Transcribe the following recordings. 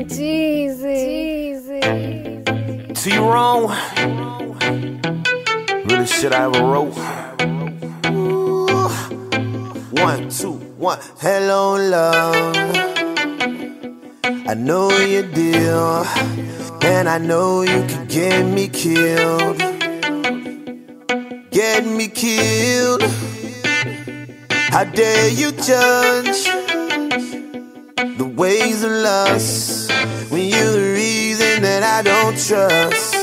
Jeezy. T-Wrong, really shit I ever wrote. Ooh. 1, 2, 1. Hello, love. I know your deal, and I know you can get me killed. Get me killed. How dare you judge the ways of lust when you're the reason that I don't trust.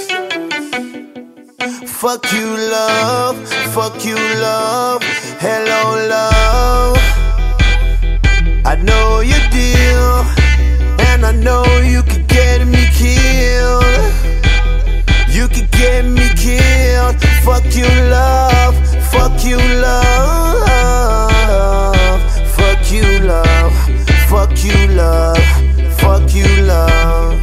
Fuck you, love. Fuck you, love. Hello, love. I know your deal, and I know you can get me killed. You can get me killed. Fuck you, love. Fuck you, love. Fuck you, love. Fuck you, love. Fuck you, love.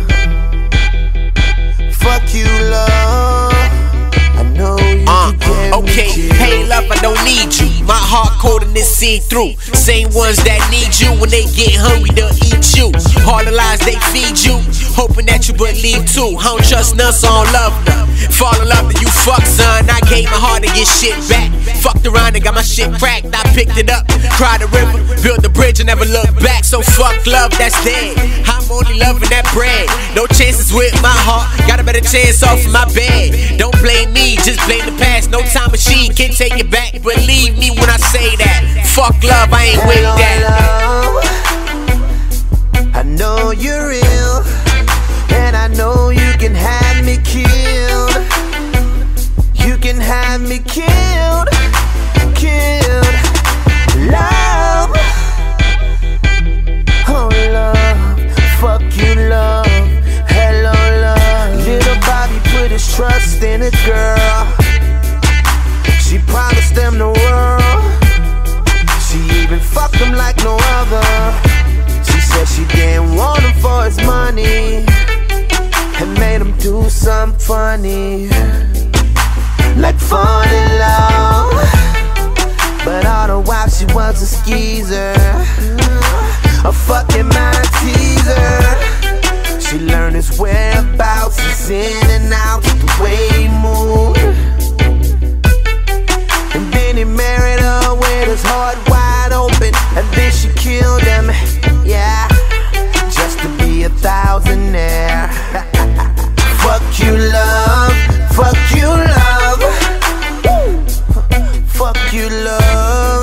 Fuck you, love. I know you can get okay. me killed. Hey, love, I don't need you. My heart cold and it's see-through. Same ones that need you when they get hungry, they'll eat you. All the lies they feed you, hoping that you believe too. I don't trust none, so I don't love none. Fall in love and you fuck, son. I gave my heart to get shit back. Fucked around and got my shit cracked. I picked it up, cried the river, built the bridge and never looked back. So fuck love, that's dead. I'm only loving that bread. No chances with my heart, got a better chance off of my bed. Don't blame me, just blame the past. No time machine can take it back. Believe me when I say that. Fuck love, I ain't with that. Love, I know you're real, and I know you can have me killed. You can have me killed, killed. Love, oh love, fuck you, love. Hello, love. Little Bobby put his trust in a girl. She promised them the world. She even fucked him like no other. She said she didn't want him for his money, and made him do something funny, like fall in love. But all the while she was a skeezer, a fucking mind teaser. She learned his whereabouts, his in and out, the way he moved. And then he married her with his heart wide open, and then she killed him, yeah, just to be a thousandaire. Fuck you, love. Fuck you, love. Fuck you, love.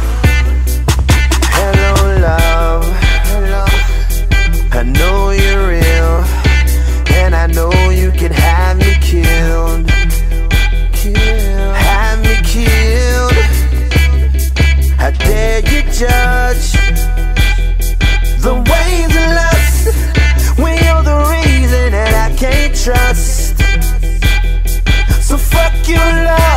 Hello, love. Hello. I know you're real, and I know you can have me killed. Have me killed. How dare you judge the ways of lust when you're the reason that I can't trust. So fuck you, love.